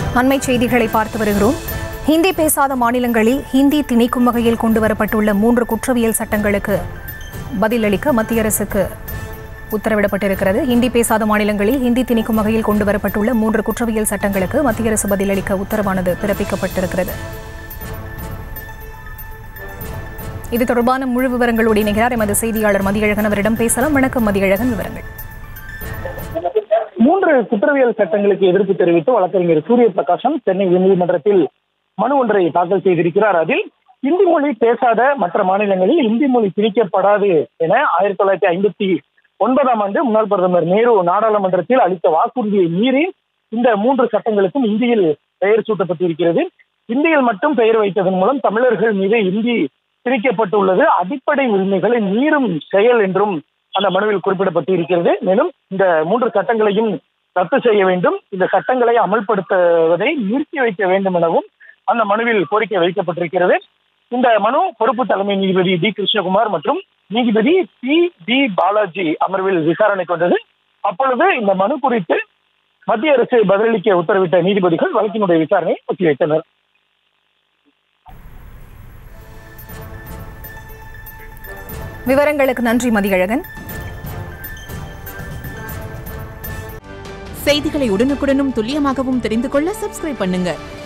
அண்மை செய்திகளை பார்த்து வருகிறோம். ஹிந்தி பேசாத மாநிலங்களில் ஹிந்தி திணிக்கும் வகையில் கொண்டுவரப்பட்டுள்ள 3 குற்றவியல் சட்டங்களுக்கு பதிலளிக்க மத்திய அரசுக்கு உத்தரவிடப்பட்டிருக்கிறது. ஹிந்தி பேசாத மாநிலங்களில் ஹிந்தி திணிக்கும் வகையில் கொண்டுவரப்பட்டுள்ள 3 குற்றவியல் சட்டங்களுக்கு மத்திய அரசு பதிலளிக்க உத்தரவானது பிறப்பிக்கப்பட்டிருக்கிறது. இது தொடர்பான முழு விவரங்களோடு இணைகிறார் எமது செய்தியாளர் மதியழகன். அவரிடம் பேசலாம். வணக்கம் மதியழகன், விவரங்கள். 3 குற்றவியல் சட்டங்களுக்கு எதிர்ப்பு தெரிவித்து வழக்கறிஞர் சூரிய பிரகாசம் சென்னை உயர்நீதிமன்றத்தில் மனு ஒன்றை தாக்கல் செய்திருக்கிறார். அதில் இந்தி மொழி பேசாத மற்ற மாநிலங்களில் இந்தி மொழி திணிக்கப்படாது என 1959ஆம் ஆண்டு முன்னாள் பிரதமர் நேரு நாடாளுமன்றத்தில் அளித்த வாக்குறுதியை மீறி இந்த 3 சட்டங்களுக்கும் இந்தியில் பெயர் சூட்டப்பட்டிருக்கிறது. இந்தியில் மட்டும் பெயர் வைத்ததன் மூலம் தமிழர்கள் மீது இந்தி திணிக்கப்பட்டுள்ளது அடிப்படை உரிமைகளை மீறும் செயல் என்றும் அந்த மனுவில் குறிப்பிடப்பட்டு இருக்கிறது. மேலும் இந்த 3 சட்டங்களையும் ரத்து செய்ய வேண்டும், இந்த சட்டங்களை அமல்படுத்துவதை நிறுத்தி வைக்க வேண்டும் எனவும் அந்த மனுவில் கோரிக்கை வைக்கப்பட்டிருக்கிறது. இந்த மனு பொறுப்பு தலைமை நீதிபதி டி கிருஷ்ணகுமார் மற்றும் நீதிபதி பி பாலாஜி அமர்வில் விசாரணைக்கு வந்தது. அப்பொழுது இந்த மனு குறித்து மத்திய அரசு பதிலளிக்க உத்தரவிட்ட நீதிபதிகள் வழக்கினுடைய விசாரணையை ஒத்திவைத்தனர். விவரங்களுக்கு நன்றி மதியழகன். செய்திகளை உடனுக்குடனும் துல்லியமாகவும் தெரிந்து கொள்ள சப்ஸ்கிரைப் பண்ணுங்க.